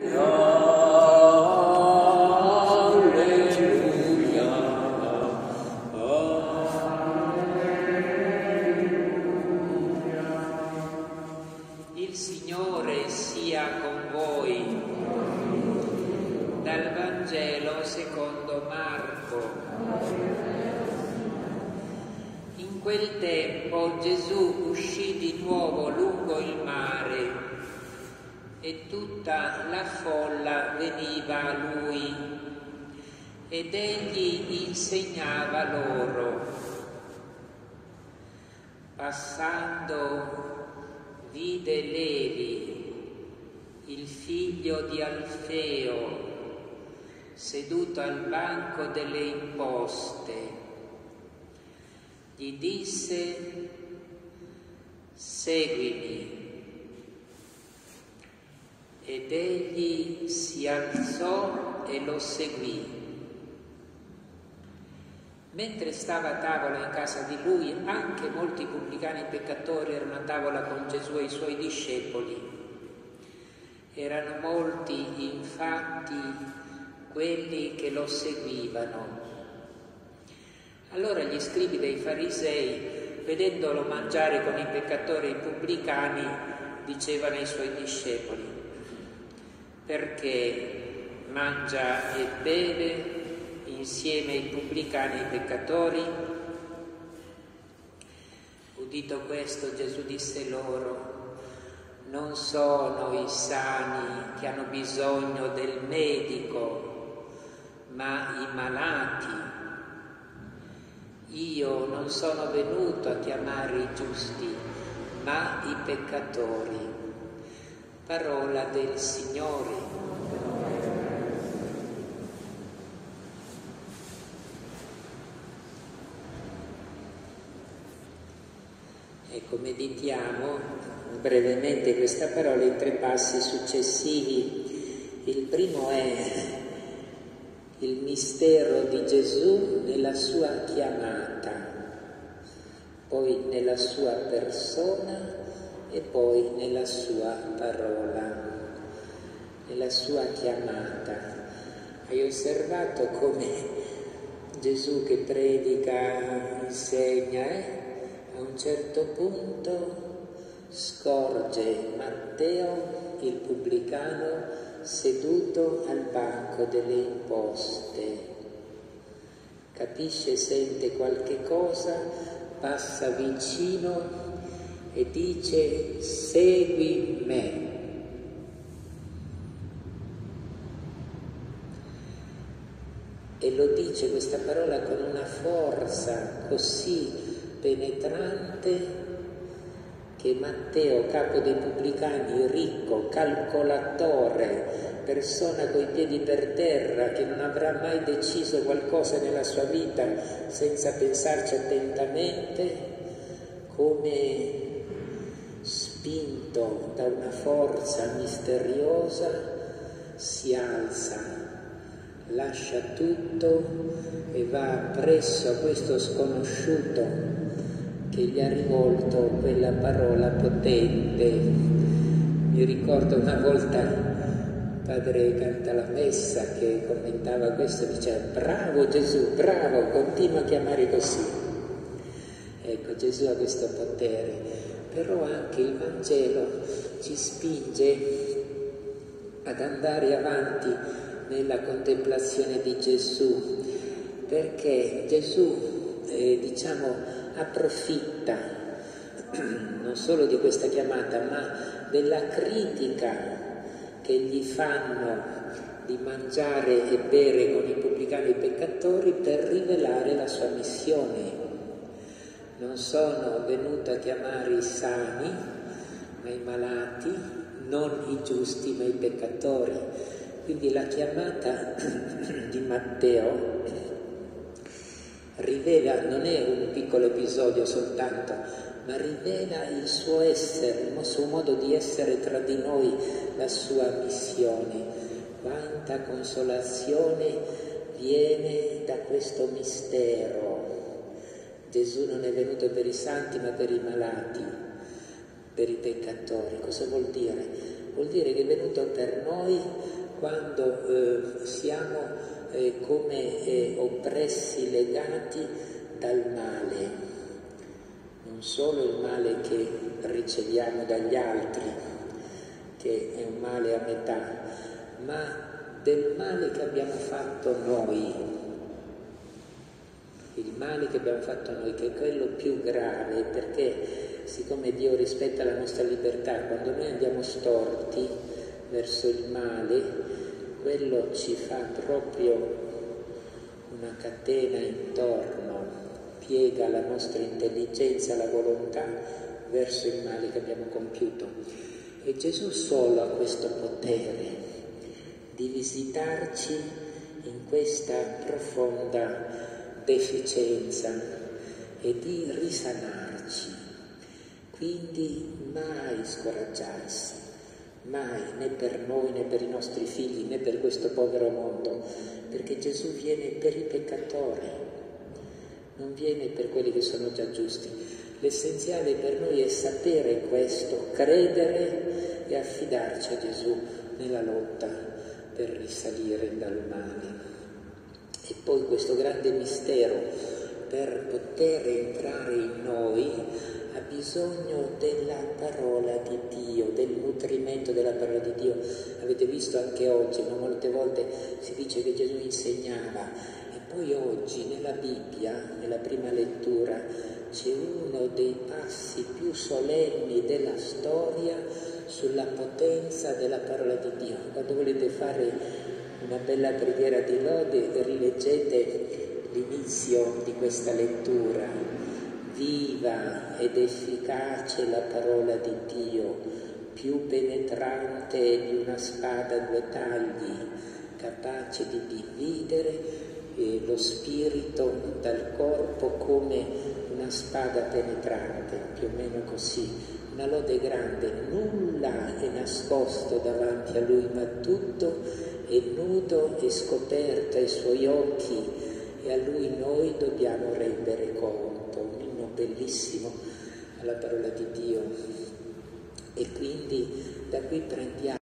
Il Signore sia con voi. Dal Vangelo secondo Marco. In quel tempo Gesù uscì di nuovo lungo il mare e tutta la folla veniva a lui ed egli insegnava loro. Passando vide Levi, il figlio di Alfeo, seduto al banco delle imposte. Gli disse: seguimi. Ed egli si alzò e lo seguì. Mentre stava a tavola in casa di lui, anche molti pubblicani peccatori erano a tavola con Gesù e i suoi discepoli. Erano molti, infatti, quelli che lo seguivano. Allora gli scribi dei farisei, vedendolo mangiare con i peccatori e i pubblicani, dicevano ai suoi discepoli: perché mangia e beve insieme ai pubblicani e ai peccatori? Udito questo, Gesù disse loro: non sono i sani che hanno bisogno del medico, ma i malati. Io non sono venuto a chiamare i giusti, ma i peccatori. Parola del Signore. Ecco, meditiamo brevemente questa parola in 3 passi successivi. Il primo è il mistero di Gesù nella sua chiamata, poi nella sua persona e poi nella sua parola, nella sua chiamata. Hai osservato come Gesù che predica, insegna, a un certo punto scorge Matteo, il pubblicano, seduto al banco delle imposte. Capisce, sente qualche cosa, passa vicino e dice: segui me. E lo dice questa parola con una forza così penetrante che Matteo, capo dei pubblicani, ricco, calcolatore, persona coi piedi per terra, che non avrà mai deciso qualcosa nella sua vita senza pensarci attentamente, come spinto da una forza misteriosa, si alza, lascia tutto e va presso a questo sconosciuto che gli ha rivolto quella parola potente. Mi ricordo una volta padre Cantalamessa che commentava questo, diceva: bravo Gesù, bravo, continua a chiamare così. Ecco, Gesù ha questo potere, però anche il Vangelo ci spinge ad andare avanti nella contemplazione di Gesù, perché Gesù, approfitta non solo di questa chiamata, ma della critica che gli fanno di mangiare e bere con i pubblicani e i peccatori per rivelare la sua missione. Non sono venuto a chiamare i sani, ma i malati, non i giusti, ma i peccatori. Quindi la chiamata di Matteo rivela, non è un piccolo episodio soltanto, ma rivela il suo essere, il suo modo di essere tra di noi, la sua missione. Quanta consolazione viene da questo mistero. Gesù non è venuto per i santi, ma per i malati, per i peccatori. Cosa vuol dire? Vuol dire che è venuto per noi quando siamo come oppressi, legati dal male, non solo il male che riceviamo dagli altri, che è un male a metà, ma del male che abbiamo fatto noi, il male che abbiamo fatto noi, che è quello più grave, perché siccome Dio rispetta la nostra libertà, quando noi andiamo storti verso il male, quello ci fa proprio una catena intorno, piega la nostra intelligenza, la volontà verso il male che abbiamo compiuto. E Gesù solo ha questo potere di visitarci in questa profonda deficienza e di risanarci. Quindi mai scoraggiarsi, mai, né per noi, né per i nostri figli, né per questo povero mondo, perché Gesù viene per i peccatori, non viene per quelli che sono già giusti. L'essenziale per noi è sapere questo, credere e affidarci a Gesù nella lotta per risalire dal male. E poi questo grande mistero, per poter entrare in noi, ha bisogno della parola di Dio, del nutrimento della parola di Dio. Avete visto anche oggi, no? Molte volte si dice che Gesù insegnava, e poi oggi nella Bibbia, nella prima lettura, c'è uno dei passi più solenni della storia sulla potenza della parola di Dio. Quando volete fare una bella preghiera di lode, rileggete l'inizio di questa lettura. Viva ed efficace la parola di Dio, più penetrante di una spada a due tagli, capace di dividere lo spirito dal corpo come una spada penetrante, più o meno così. Una lode grande, nulla è nascosto davanti a Lui, ma tutto è nudo e scoperto ai Suoi occhi, e a Lui noi dobbiamo rendere conto. Un inno bellissimo alla parola di Dio. E quindi da qui prendiamo